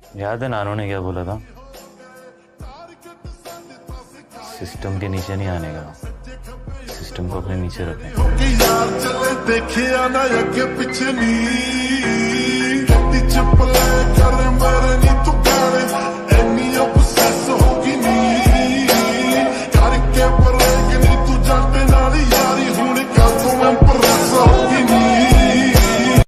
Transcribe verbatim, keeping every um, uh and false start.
याद है नानू ने क्या बोला था? सिस्टम के नीचे नहीं आने का, सिस्टम को अपने नीचे रखें। यार चले देखे आना अगे पीछे नी